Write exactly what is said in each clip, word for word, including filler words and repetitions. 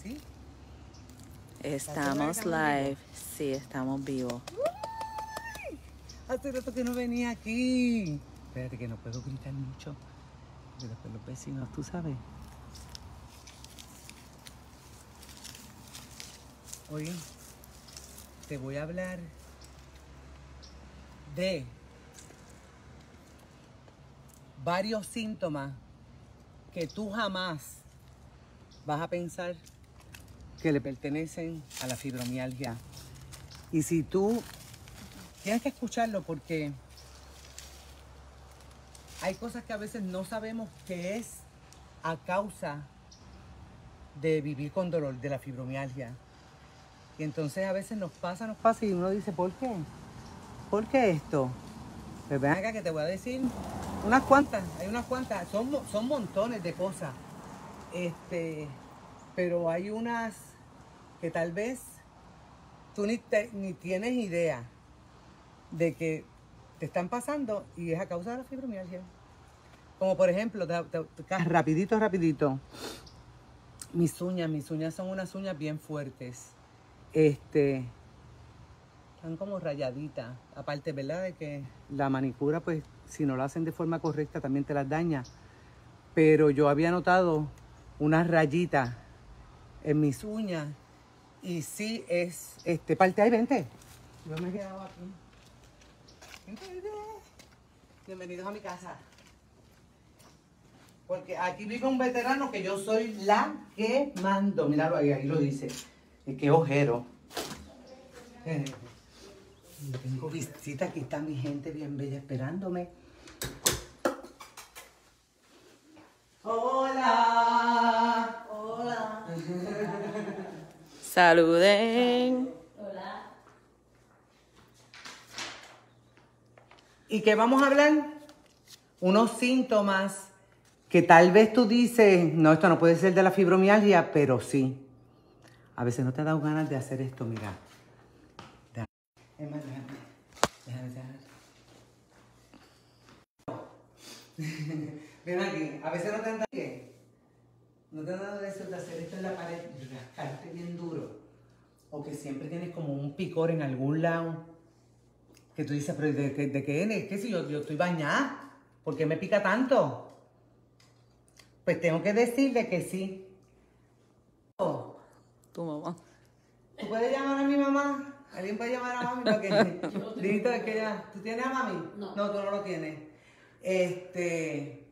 ¿Sí? Estamos live. Sí, estamos vivos. Hace rato que no venía aquí. Espérate que no puedo gritar mucho. Porque después los vecinos, tú sabes. Oye, te voy a hablar de varios síntomas que tú jamás vas a pensar que le pertenecen a la fibromialgia. Y si tú tienes que escucharlo porque hay cosas que a veces no sabemos qué es a causa de vivir con dolor, de la fibromialgia. Y entonces a veces nos pasa, nos pasa y uno dice, ¿por qué? ¿Por qué esto? Pues ven acá que te voy a decir unas cuantas, hay unas cuantas, son, son montones de cosas. Este, pero hay unas que tal vez tú ni, te, ni tienes idea de que te están pasando y es a causa de la fibromialgia. Como por ejemplo, te, te, te, rapidito, rapidito, mis uñas, mis uñas son unas uñas bien fuertes. Este, están como rayaditas. Aparte, ¿verdad? De que la manicura, pues, si no la hacen de forma correcta, también te las daña. Pero yo había notado unas rayitas en mis uñas. Y sí es, este, parte ahí, vente. Yo me he quedado aquí. Vente, vente. Bienvenidos a mi casa. Porque aquí vive un veterano que yo soy la que mando. Míralo ahí, ahí lo dice. Es que ojero. Eh, yo tengo visita, aquí está mi gente bien bella esperándome. Hola. Hola. Saluden. Hola. ¿Y qué vamos a hablar? Unos síntomas que tal vez tú dices, no, esto no puede ser de la fibromialgia, pero sí. A veces no te ha dado ganas de hacer esto, mira. Es más, déjame, déjame, déjame. Ven aquí, a veces no te han dado qué. No te han dado eso de hacer esto en la pared y rascarte bien duro. O que siempre tienes como un picor en algún lado. Que tú dices, pero ¿de, de, de qué es? ¿Qué si yo, yo estoy bañada? ¿Por qué me pica tanto? Pues tengo que decirle que sí. Oh, Tu mamá. ¿tú puedes llamar a mi mamá? ¿Alguien puede llamar a mami? Porque Dito, es que ya. ¿Tú tienes a mami? No. No, tú no lo tienes. Este.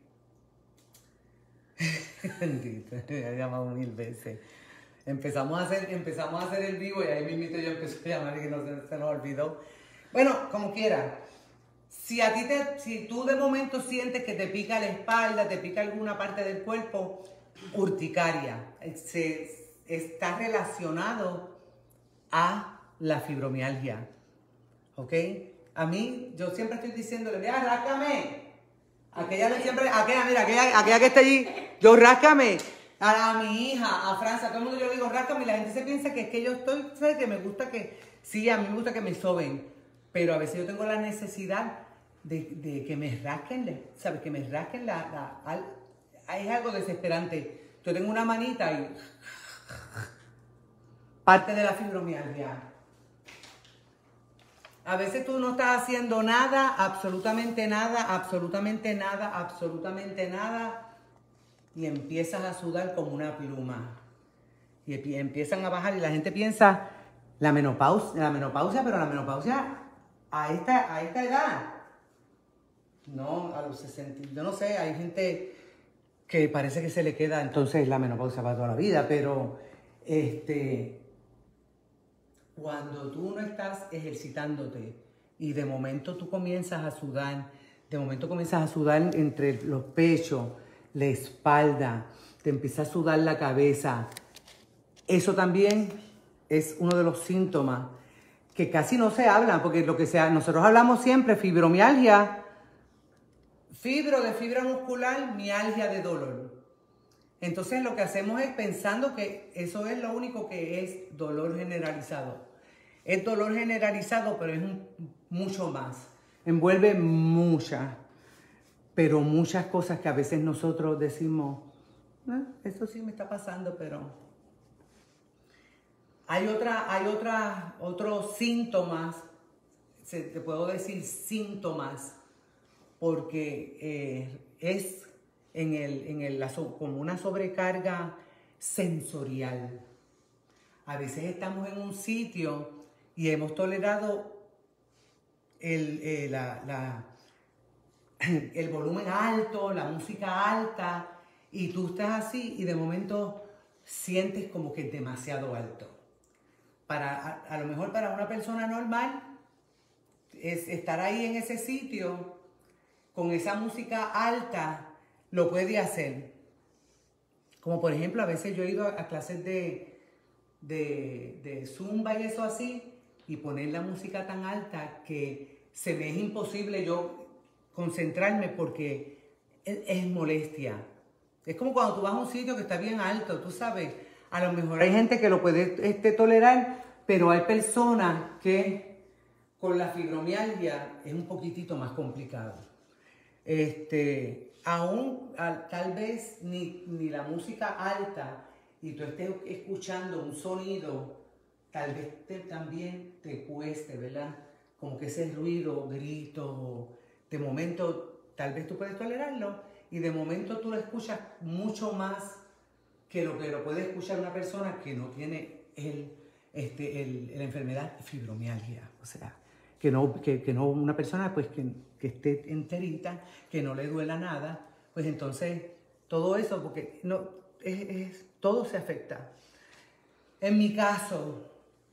Dito, me ha llamado mil veces. Empezamos a hacer, empezamos a hacer el vivo y ahí mismito yo empecé a llamar y que no se, se nos olvidó. Bueno, como quiera. Si a ti te, si tú de momento sientes que te pica la espalda, te pica alguna parte del cuerpo, urticaria. Se, está relacionado a la fibromialgia. ¿Ok? A mí, yo siempre estoy diciéndole, mira, ráscame. Aquella que siempre, aquella, mira, aquella, aquella que está allí, yo ráscame. A, a mi hija, a Francia, a todo el mundo yo le digo, ráscame. Y la gente se piensa que es que yo estoy, ¿sabes? Que me gusta que, sí, a mí me gusta que me soben. Pero a veces yo tengo la necesidad de, de que me rasquen, ¿sabes? Que me rasquen la, la, al, es algo desesperante. Yo tengo una manita y parte de la fibromialgia. A veces tú no estás haciendo nada, absolutamente nada, absolutamente nada, absolutamente nada, y empiezas a sudar como una pluma. Y empiezan a bajar y la gente piensa, la menopausia, la menopausia, pero la menopausia a esta, a esta edad. No, a los sesenta, yo no sé, hay gente que parece que se le queda entonces la menopausia para toda la vida, pero este, cuando tú no estás ejercitándote y de momento tú comienzas a sudar, de momento comienzas a sudar entre los pechos, la espalda, te empieza a sudar la cabeza, eso también es uno de los síntomas que casi no se hablan, porque lo que sea, nosotros hablamos siempre fibromialgia, fibro de fibra muscular, mialgia de dolor. Entonces lo que hacemos es pensando que eso es lo único que es dolor generalizado. Es dolor generalizado, pero es un, mucho más. Envuelve muchas, pero muchas cosas que a veces nosotros decimos, eh, esto sí me está pasando, pero Hay otra, hay otra, otros síntomas, se, te puedo decir síntomas, porque eh, es en el, en el, la, como una sobrecarga sensorial. A veces estamos en un sitio y hemos tolerado el, eh, la, la, el volumen alto, la música alta, y tú estás así y de momento sientes como que es demasiado alto. Para, a, a lo mejor para una persona normal es estar ahí en ese sitio con esa música alta, lo puede hacer. Como por ejemplo, a veces yo he ido a, a clases de, de, de zumba y eso así, y poner la música tan alta que se me es imposible yo concentrarme porque es, es molestia. Es como cuando tú vas a un sitio que está bien alto, tú sabes, a lo mejor hay gente que lo puede este, tolerar, pero hay personas que con la fibromialgia es un poquitito más complicado. Este, aún a, tal vez ni, ni la música alta y tú estés escuchando un sonido, tal vez te, también te cueste, ¿verdad? Como que ese ruido, grito, de momento tal vez tú puedes tolerarlo y de momento tú lo escuchas mucho más que lo que lo puede escuchar una persona que no tiene el, este, el, la enfermedad fibromialgia, o sea, que no, que, que no una persona pues que, que esté enterita, que no le duela nada, pues entonces todo eso, porque no, es, es, todo se afecta. En mi caso...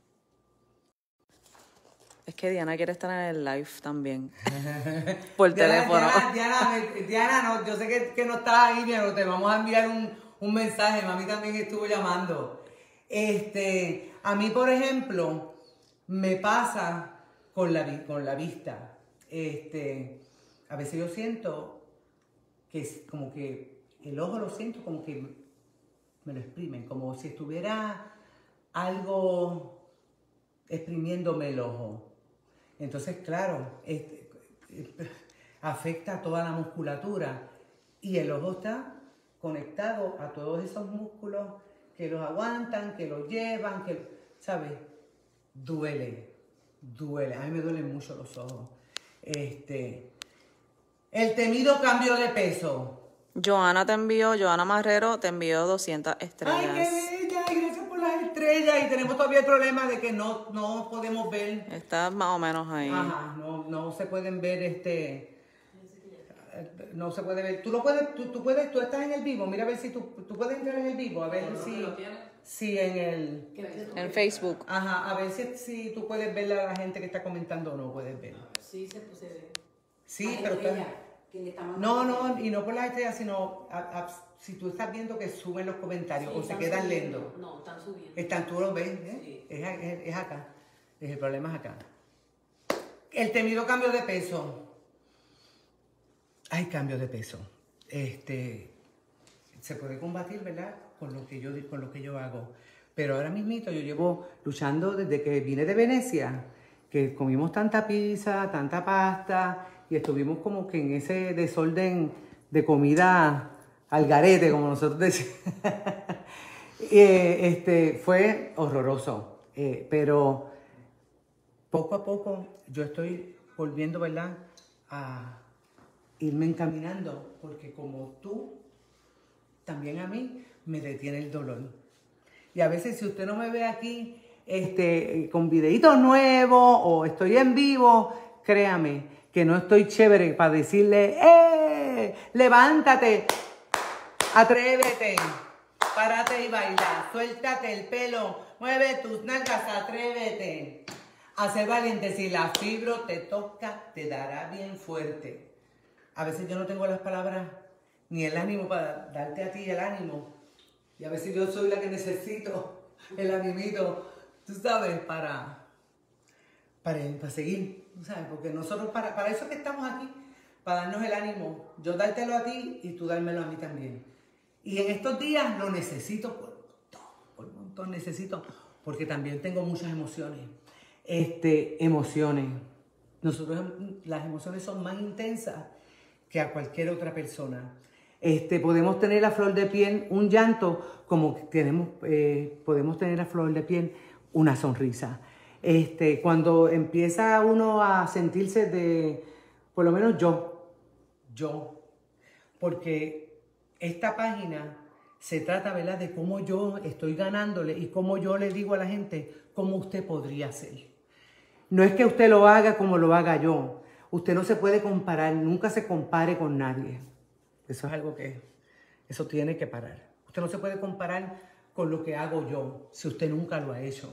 Es que Diana quiere estar en el live también. Por Diana, teléfono. Diana, Diana, Diana no, yo sé que, que no estás ahí, pero te vamos a enviar un, un mensaje. Mami también estuvo llamando. Este, a mí, por ejemplo, me pasa con la, con la vista. Este, a veces yo siento que es como que el ojo lo siento como que me lo exprimen, como si estuviera algo exprimiéndome el ojo. Entonces, claro, este, afecta a toda la musculatura y el ojo está conectado a todos esos músculos que los aguantan, que los llevan, que, ¿sabes? Duele, duele. A mí me duelen mucho los ojos. Este, el temido cambio de peso. Joana te envió, Joana Marrero te envió doscientas estrellas. ¡Ay, qué bella! Y gracias por las estrellas. Y tenemos todavía el problema de que no, no podemos ver. Está más o menos ahí. Ajá, no, no se pueden ver este... No se puede ver. Tú lo puedes, tú, tú puedes, tú estás en el vivo. Mira a ver si tú, tú puedes entrar en el vivo, a ver si, si en el... En Facebook. Ajá, a ver si, si tú puedes ver a la gente que está comentando o no puedes ver. Sí, se, se ve. Sí, A pero ella, está... que le está No, mandando- no, y no por las estrellas, sino a, a, si tú estás viendo que suben los comentarios Sí, o se están quedan subiendo. lentos. No, están subiendo. Están, tú lo ves, ¿eh? Sí. Es, es, es acá. Es el problema es acá. El temido cambio de peso. Hay cambio de peso. Este, se puede combatir, ¿verdad? Con lo que yo, con lo que yo hago. Pero ahora mismito yo llevo luchando desde que vine de Venecia, que comimos tanta pizza, tanta pasta, y estuvimos como que en ese desorden de comida al garete, como nosotros decimos. eh, este, fue horroroso. Eh, pero poco a poco yo estoy volviendo, ¿verdad?, a irme encaminando, porque como tú, también a mí me detiene el dolor. Y a veces si usted no me ve aquí este, con videitos nuevos o estoy en vivo, créame que no estoy chévere para decirle, ¡eh! ¡Levántate! ¡Atrévete! Párate y baila, suéltate el pelo, mueve tus nalgas, atrévete a ser valiente. Si la fibro te toca, te dará bien fuerte. A veces yo no tengo las palabras ni el ánimo para darte a ti el ánimo. Y a veces yo soy la que necesito el animito, tú sabes, para, para, para seguir, ¿sabes? Porque nosotros, para, para eso que estamos aquí, para darnos el ánimo, yo dártelo a ti y tú dármelo a mí también. Y en estos días lo necesito por un montón, por un montón necesito, porque también tengo muchas emociones. Este, emociones. Nosotros, las emociones son más intensas que a cualquier otra persona. Este, podemos tener a flor de piel un llanto, como tenemos, eh, podemos tener a flor de piel una sonrisa. Este, cuando empieza uno a sentirse de, por lo menos yo, yo, porque esta página se trata, ¿verdad?, de cómo yo estoy ganándole y cómo yo le digo a la gente cómo usted podría ser. No es que usted lo haga como lo haga yo. Usted no se puede comparar, nunca se compare con nadie. Eso es algo que, eso tiene que parar. Usted no se puede comparar con lo que hago yo, si usted nunca lo ha hecho.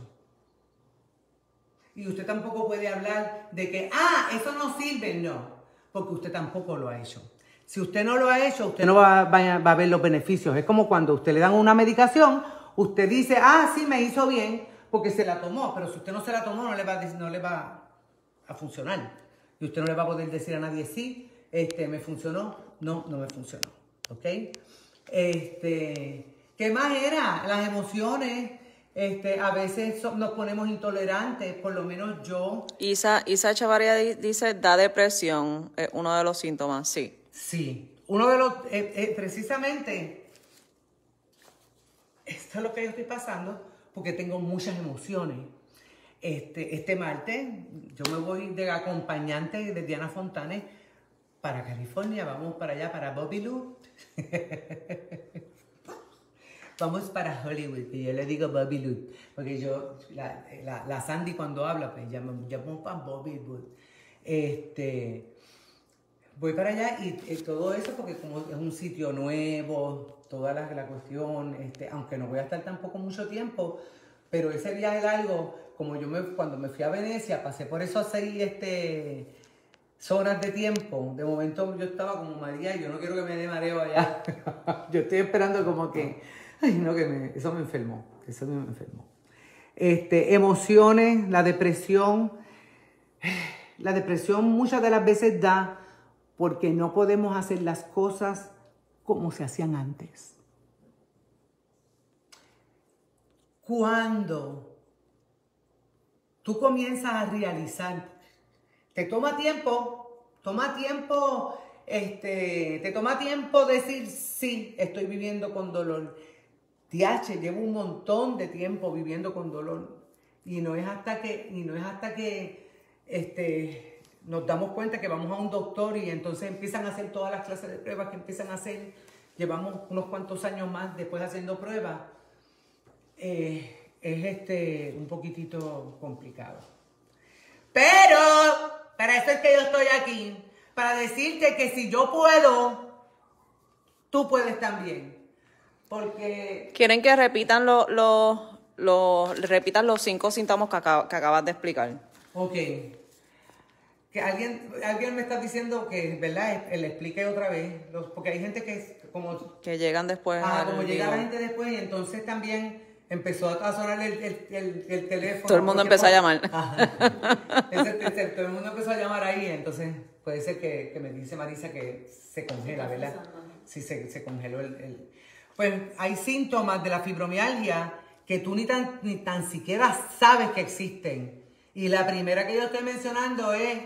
Y usted tampoco puede hablar de que, ah, eso no sirve, no, porque usted tampoco lo ha hecho. Si usted no lo ha hecho, usted no va, va, va a ver los beneficios. Es como cuando usted le dan una medicación, usted dice, ah, sí, me hizo bien, porque se la tomó, pero si usted no se la tomó, no le va a, no le va a funcionar. Y usted no le va a poder decir a nadie, sí, este, me funcionó, no, no me funcionó. ¿Ok? Este, ¿qué más era? Las emociones. Este, a veces so, nos ponemos intolerantes, por lo menos yo. Isa, Isa Echevarría dice, da depresión, es uno de los síntomas, sí. Sí, uno de los, eh, eh, precisamente, esto es lo que yo estoy pasando, porque tengo muchas emociones. Este, este martes, yo me voy de acompañante de Diana Fontanes para California, vamos para allá, para Bobbywood. Vamos para Hollywood, y yo le digo Bobbywood, porque yo, la, la, la Sandy cuando habla, pues llama, llamo para Bobbywood. Este, voy para allá y, y todo eso, porque como es un sitio nuevo, toda la, la cuestión, este, aunque no voy a estar tampoco mucho tiempo, pero ese viaje largo, como yo me, cuando me fui a Venecia, pasé por esos seis este, zonas de tiempo, de momento yo estaba como María, y yo no quiero que me dé mareo allá. Yo estoy esperando como que... Ay, no, que me, eso me enfermó, eso me enfermó. Este, emociones, la depresión. La depresión muchas de las veces da porque no podemos hacer las cosas como se hacían antes. Cuando tú comienzas a realizar, te toma tiempo, toma tiempo, este, te toma tiempo decir, sí, estoy viviendo con dolor. Tiache, llevo un montón de tiempo viviendo con dolor y no es hasta que, y no es hasta que este, nos damos cuenta que vamos a un doctor y entonces empiezan a hacer todas las clases de pruebas que empiezan a hacer. Llevamos unos cuantos años más después haciendo pruebas. Eh, es este, un poquitito complicado. Pero para eso es que yo estoy aquí, para decirte que si yo puedo, tú puedes también. Porque... ¿Quieren que repitan los lo, lo, repitan los cinco síntomas que, acab que acabas de explicar? Ok. Que alguien, alguien me está diciendo que, ¿verdad? Le explique otra vez. Los, porque hay gente que como... Que llegan después. Ah, como llega la gente después y entonces también empezó a sonar el, el, el, el teléfono. Todo el mundo empezó a llamar. Ajá. Ese, ese, todo el mundo empezó a llamar ahí, entonces puede ser que, que me dice Marisa que se congela, ¿verdad? Sí, se, se congeló el... el Pues hay síntomas de la fibromialgia que tú ni tan, ni tan siquiera sabes que existen. Y la primera que yo estoy mencionando es,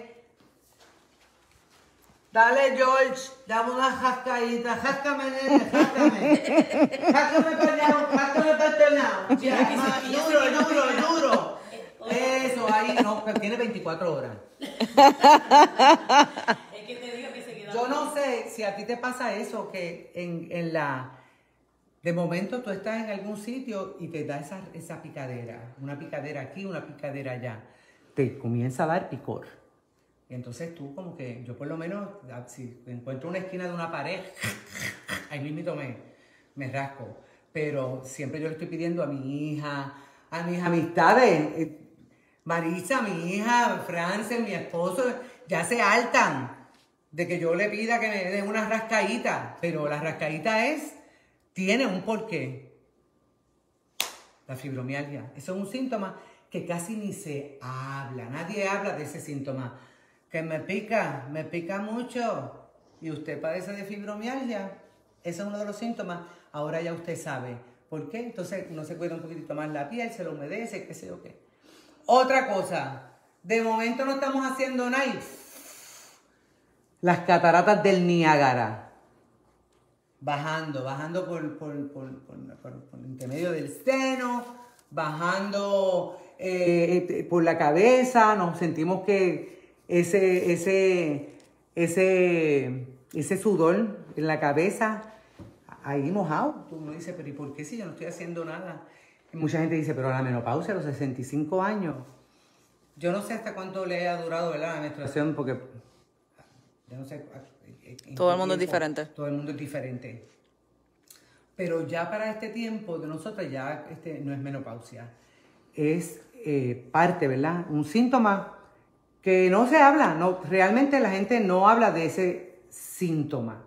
dale George, dame una jascadita, jáscame, nene, jáscame. Jáscame para allá, jáscame para este lado. Ya, más, duro, duro, duro. Eso, ahí, no, tiene veinticuatro horas. Yo no sé si a ti te pasa eso, que en, en la... De momento tú estás en algún sitio y te da esa, esa picadera, una picadera aquí, una picadera allá. Te comienza a dar picor. Y entonces tú como que, yo por lo menos, si encuentro una esquina de una pared, ahí mismo me, me rasco. Pero siempre yo le estoy pidiendo a mi hija, a mis amistades, eh, Marisa, mi hija, Frances, mi esposo, ya se hartan de que yo le pida que me den una rascadita. Pero la rascadita es... tiene un porqué. La fibromialgia. Eso es un síntoma que casi ni se habla. Nadie habla de ese síntoma. Que me pica, me pica mucho. Y usted padece de fibromialgia. Ese es uno de los síntomas. Ahora ya usted sabe por qué. Entonces uno se cuida un poquitito más la piel, se lo humedece, qué sé yo qué. Otra cosa. De momento no estamos haciendo nada. Las cataratas del Niágara. Bajando, bajando por, por, por, por, por, por el intermedio del seno, bajando eh, por la cabeza, nos sentimos que ese, ese, ese, ese sudor en la cabeza, ahí mojado. Tú uno dice, pero ¿y por qué si yo no estoy haciendo nada? Y mucha gente dice, pero la menopausia a los sesenta y cinco años. Yo no sé hasta cuánto le ha durado, ¿verdad?, la menstruación, porque yo no sé. Todo el mundo es diferente. Todo el mundo es diferente. Pero ya para este tiempo de nosotros ya este, no es menopausia. Es eh, parte, ¿verdad? Un síntoma que no se habla. No, realmente la gente no habla de ese síntoma.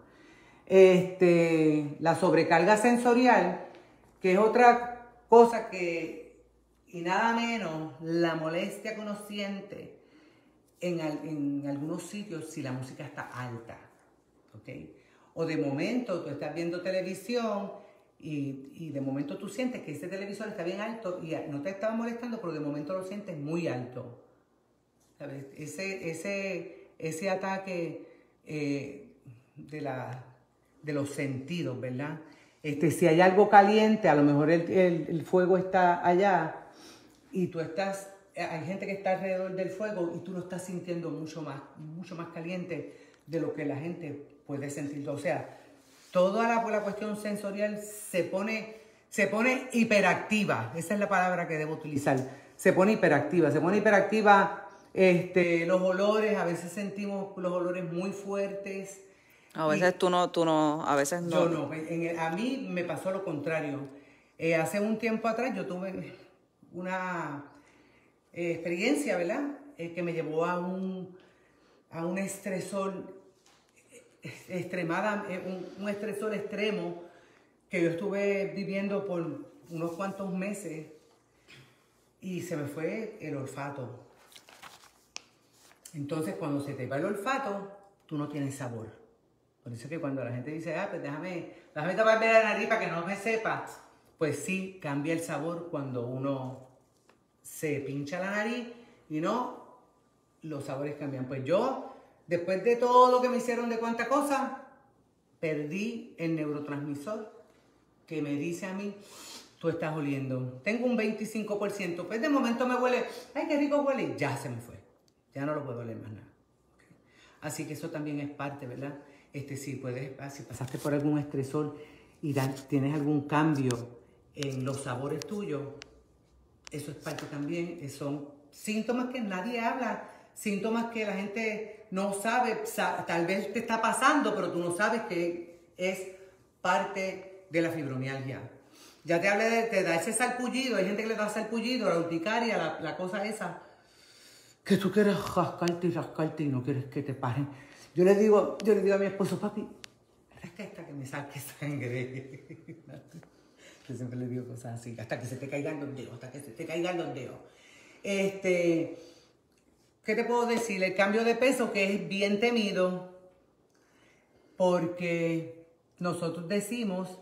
Este, la sobrecarga sensorial, que es otra cosa que, y nada menos, la molestia que uno siente en, en algunos sitios si la música está alta. ¿Okay? O de momento tú estás viendo televisión y, y de momento tú sientes que ese televisor está bien alto y no te estaba molestando, pero de momento lo sientes muy alto. ¿Sabes? Ese, ese, ese ataque eh, de, la, de los sentidos, ¿verdad? Este, si hay algo caliente, a lo mejor el, el, el fuego está allá y tú estás, hay gente que está alrededor del fuego y tú lo estás sintiendo mucho más, mucho más caliente de lo que la gente puede sentir. O sea, toda la, la cuestión sensorial se pone, se pone hiperactiva. Esa es la palabra que debo utilizar. Se pone hiperactiva. Se pone hiperactiva este, los olores. A veces sentimos los olores muy fuertes. A veces y, tú no, tú no, a veces no. Yo no. En el, a mí me pasó lo contrario. Eh, hace un tiempo atrás yo tuve una eh, experiencia, ¿verdad? Eh, que me llevó a un, a un estresor extremada, un, un estresor extremo que yo estuve viviendo por unos cuantos meses y se me fue el olfato. Entonces, cuando se te va el olfato, tú no tienes sabor. Por eso es que cuando la gente dice, ah, pues déjame, déjame taparme la nariz para que no me sepa, pues sí, cambia el sabor cuando uno se pincha la nariz y no, los sabores cambian. Pues yo, después de todo lo que me hicieron de cuánta cosa, perdí el neurotransmisor que me dice a mí, tú estás oliendo. Tengo un veinticinco por ciento, pues de momento me huele, ay, qué rico huele, ya se me fue. Ya no lo puedo oler más nada. Okay. Así que eso también es parte, ¿verdad? Este, si puedes, si pasaste por algún estresor y da, tienes algún cambio en los sabores tuyos, eso es parte también, son síntomas que nadie habla, síntomas que la gente no sabe, tal vez te está pasando, pero tú no sabes que es parte de la fibromialgia. Ya te hablé de, te da ese salpullido, hay gente que le da salpullido, la urticaria, la, la cosa esa, que tú quieres rascarte y rascarte y no quieres que te paren. Yo le digo, yo le digo a mi esposo, papi, rasca esta que me saque sangre. Yo siempre le digo cosas así, hasta que se te caigan los dedos, hasta que se te caigan los dedos. Este, ¿qué te puedo decir? El cambio de peso, que es bien temido, porque nosotros decimos,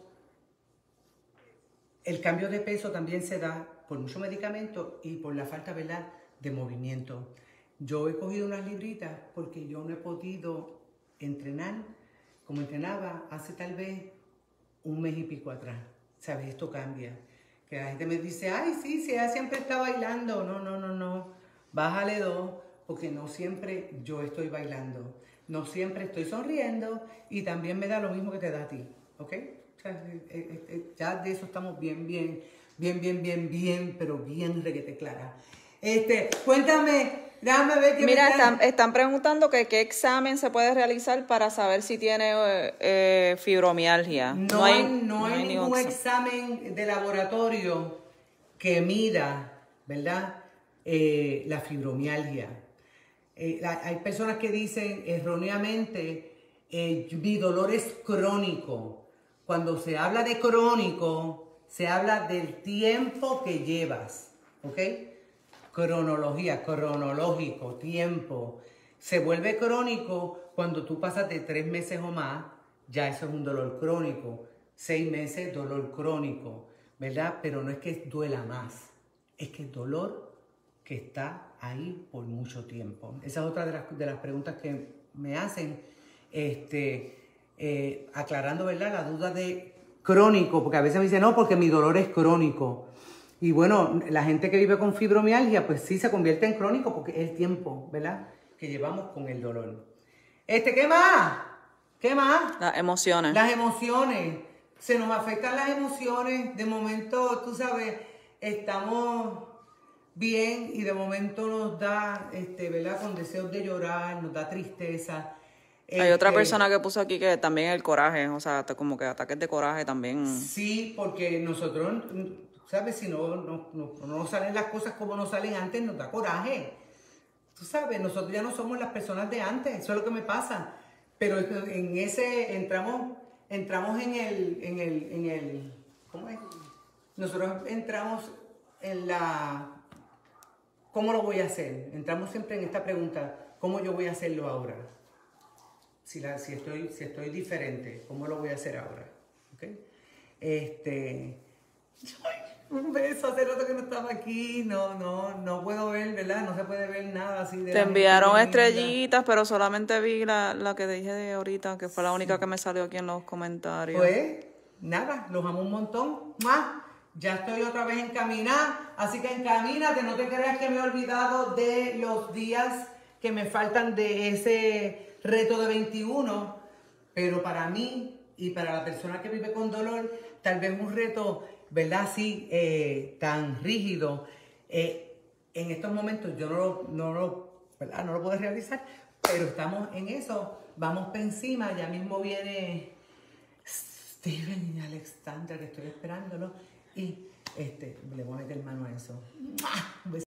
el cambio de peso también se da por mucho medicamento y por la falta, ¿verdad?, de movimiento. Yo he cogido unas libritas porque yo no he podido entrenar como entrenaba hace tal vez un mes y pico atrás. ¿Sabes? Esto cambia. Que la gente me dice, ay, sí, sí, ella siempre está bailando. No, no, no, no. Bájale dos, porque no siempre yo estoy bailando. No siempre estoy sonriendo y también me da lo mismo que te da a ti. ¿Ok? O sea, eh, eh, eh, ya de eso estamos bien, bien, bien, bien, bien, bien, pero bien reguete clara. Este, cuéntame, déjame ver qué Mira, me están... están, están preguntando que qué examen se puede realizar para saber si tiene eh, fibromialgia. No, no hay, no hay, hay ningún examen de laboratorio que mida, ¿verdad?, eh, la fibromialgia. Eh, la, hay personas que dicen erróneamente, eh, mi dolor es crónico. Cuando se habla de crónico, se habla del tiempo que llevas, ¿ok? Cronología, cronológico, tiempo. Se vuelve crónico cuando tú pasas de tres meses o más, ya eso es un dolor crónico. Seis meses, dolor crónico, ¿verdad? Pero no es que duela más, es que es dolor que está ahí por mucho tiempo. Esa es otra de las, de las preguntas que me hacen, este, eh, aclarando, ¿verdad?, la duda de crónico, porque a veces me dicen, no, porque mi dolor es crónico. Y bueno, la gente que vive con fibromialgia, pues sí se convierte en crónico porque es el tiempo, ¿verdad? Que llevamos con el dolor. Este, ¿qué más? ¿Qué más? Las emociones. Las emociones. Se nos afectan las emociones. De momento, tú sabes, estamos bien y de momento nos da, este, ¿verdad? Con deseos de llorar, nos da tristeza. Hay otra Este, persona que puso aquí que también el coraje, o sea, hasta como que ataques de coraje también. Sí, porque nosotros, ¿sabes? Si no, no, no, no salen las cosas como no salen antes, nos da coraje. Tú sabes, nosotros ya no somos las personas de antes, eso es lo que me pasa. Pero en ese, entramos, entramos en el, en el, en el, ¿cómo es? Nosotros entramos en la, ¿cómo lo voy a hacer? Entramos siempre en esta pregunta, ¿cómo yo voy a hacerlo ahora? Si, la, si, estoy, si estoy diferente, ¿cómo lo voy a hacer ahora? ¿Okay? Este, ay, un beso, hace rato que no estaba aquí, no, no, no puedo ver, ¿verdad? No se puede ver nada así de Te la enviaron gente estrellitas, pero solamente vi la, la que dije de ahorita, que fue la única que me salió aquí en los comentarios. Pues, nada, los amo un montón. Más, ya estoy otra vez encaminada, así que encamínate, no te creas que me he olvidado de los días que me faltan de ese reto de veintiuno, pero para mí y para la persona que vive con dolor, tal vez un reto, ¿verdad? Así, eh, tan rígido, eh, en estos momentos yo no lo, no, lo, ¿verdad? no lo puedo realizar, pero estamos en eso, vamos para encima, ya mismo viene Steven y Alexandra, que estoy esperándolo, y este, le voy a meter mano a eso.